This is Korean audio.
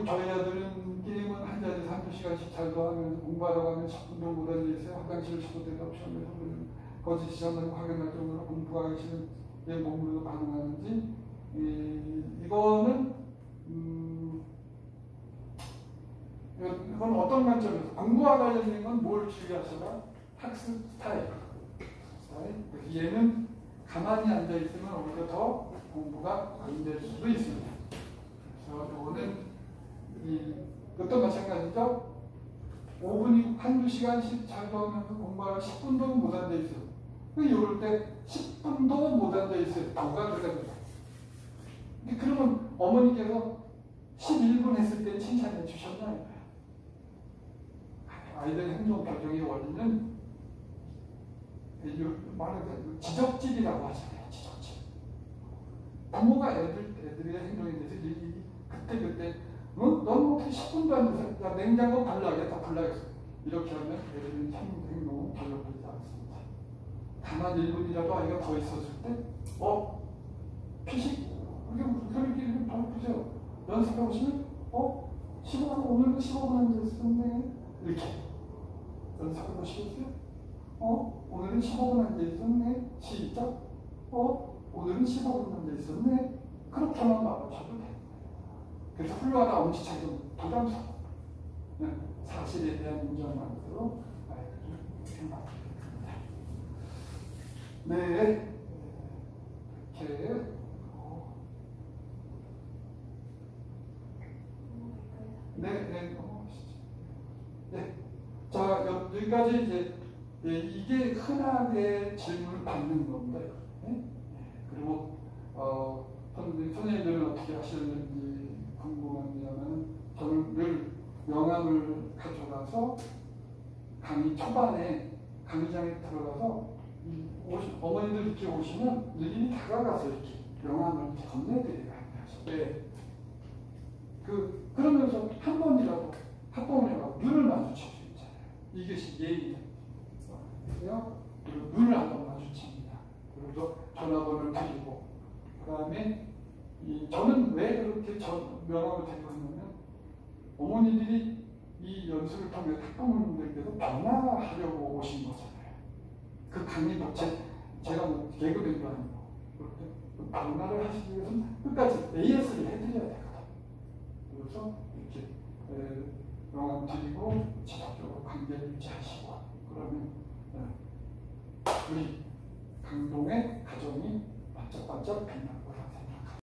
저희 아들은 게임은 한 자리에서 한두 시간씩 잘도 하면서 공부하러 가면 10분도 못 앉아있어요. 화장실을 15대 때도 없이 하면서 거짓 시간을 확인할 정도로 공부가 하기 싫은 내 몸으로도 가능하는지, 이거는 이건 어떤 관점에서 공부와 관련된 건 뭘 주의하셔라? 학습 스타일. 그래서 얘는 가만히 앉아있으면 오히려 더 공부가 안 될 수도 있습니다. 그래서 이거는 그것도 마찬가지죠. 5분이 한두 시간씩 잘도 하면서 공부하면 10분도 못 앉아있어요. 이럴 때 10분도 못 앉아있어요. 뭐가 들어갑니다. 그러면 어머니께서 11분 했을 때 칭찬해 주셨나요? 아이들 행동 교정의 원리는 말하자면 지적질이라고 하잖아요. 지적질. 부모가 애들의 행동에 대해서 그때 넌 어떻게 10분도 안 돼서 야, 냉장고 불나겠다 불나겠어. 이렇게 하면 애들은 행동은 별로 되지 않습니다. 다만 1분이라도 아이가 더 있었을 때 피식 우리끼리 더 보세요. 연습해 보시면 15분 오늘도 15분 앉아있었네. 이렇게 연습해 보시겠어요? 오늘은 15분 앉아있었네. 시작. 오늘은 15분 앉아있었네. 그렇게만 말하셔도 돼요. 그래서 훌륭하다 엄지척이 좀 부담스러워. 사실에 대한 인정만으로 아이들을 생각합니다. 네. 이렇게. 네. 자, 여기까지 이제 이게 흔하게 질문을 받는 겁니다. 네? 그리고 선생님들은 어떻게 하시는지 궁금한데요. 저는 늘 명함을 가져가서 강의 초반에 강의장에 들어가서 어머니들 이렇게 오시면 일일이 다가가서 이렇게 명함을 건네드려요. 네. 그러면서 한 번이라도 학부모님하고 눈을 마주칠 수 있잖아요. 이것이 예의예요. 그리고 눈을 한번 마주칩니다. 그리고 전화번호를 드리고, 그 다음에 저는 왜 그렇게 명함을 드리고 있냐면 어머니들이 이 연수를 통해 학부모님들께서 변화하려고 오신 거잖아요. 그 강의도 제가 뭐 개그맨도 아니고 변화를 하시기 위해서는 끝까지 AS를 해드려야 되거든요. 그래서 이렇게 명함 드리고 지속적으로 관계를 유지하시고, 그러면 우리 강동의 가정이 반짝반짝 빛날